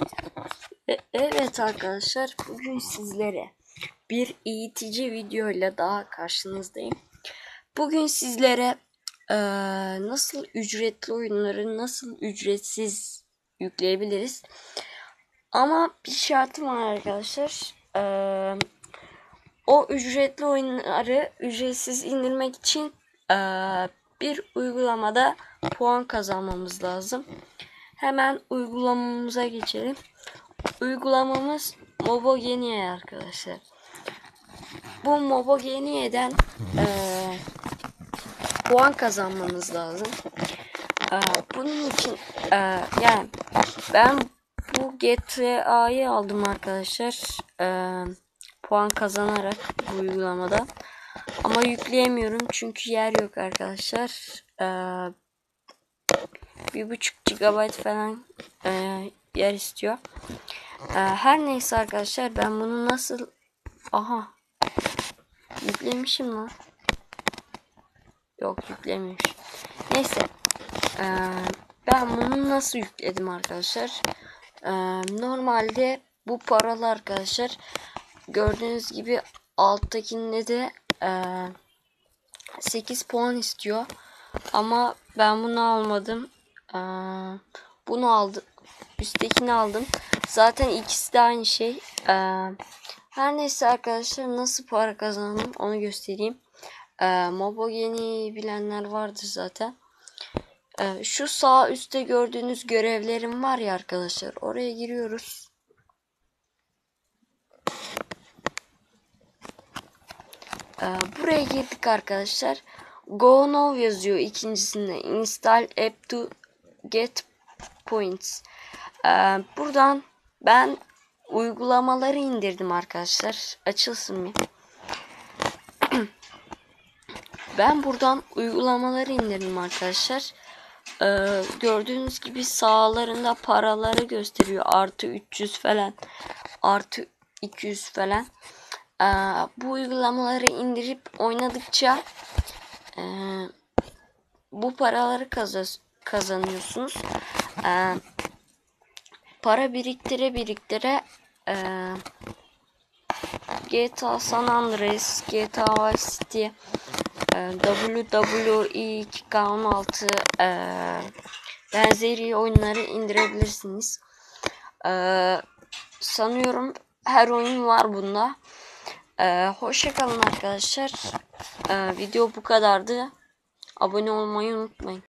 Evet arkadaşlar, bugün sizlere bir eğitici video ile daha karşınızdayım. Bugün sizlere nasıl ücretli oyunları nasıl ücretsiz yükleyebiliriz. Ama bir şartım var arkadaşlar. O ücretli oyunları ücretsiz indirmek için bir uygulamada puan kazanmamız lazım. Hemen uygulamamıza geçelim. Uygulamamız Mobogenie arkadaşlar. Bu Mobogenie'den puan kazanmanız lazım. Bunun için yani ben bu GTA'yı aldım arkadaşlar. Puan kazanarak bu uygulamada. Ama yükleyemiyorum çünkü yer yok arkadaşlar. 1,5 GB falan yer istiyor. Her neyse arkadaşlar, ben bunu nasıl yüklemişim lan. Yok, yüklememiş. Neyse. Ben bunu nasıl yükledim arkadaşlar? Normalde bu paralı arkadaşlar. Gördüğünüz gibi alttakinde de 8 puan istiyor. Ama ben bunu almadım. Bunu aldım. Üsttekini aldım. Zaten ikisi de aynı şey. Her neyse arkadaşlar, nasıl para kazandım onu göstereyim. Mobogeni bilenler vardır zaten. Şu sağ üstte gördüğünüz görevlerim var ya arkadaşlar. Oraya giriyoruz. Buraya girdik arkadaşlar. Go now yazıyor ikincisinde. Install app to get points. Buradan ben uygulamaları indirdim arkadaşlar. Açılsın bir. Ben buradan uygulamaları indirdim arkadaşlar. Gördüğünüz gibi sağlarında paraları gösteriyor. Artı 300 falan. Artı 200 falan. Bu uygulamaları indirip oynadıkça bu paraları kazanıyorsunuz. Para biriktire GTA San Andreas, GTA Vice City, WWE 2K16 benzeri oyunları indirebilirsiniz. Sanıyorum her oyun var bunda. Hoşça kalın arkadaşlar. Video bu kadardı. Abone olmayı unutmayın.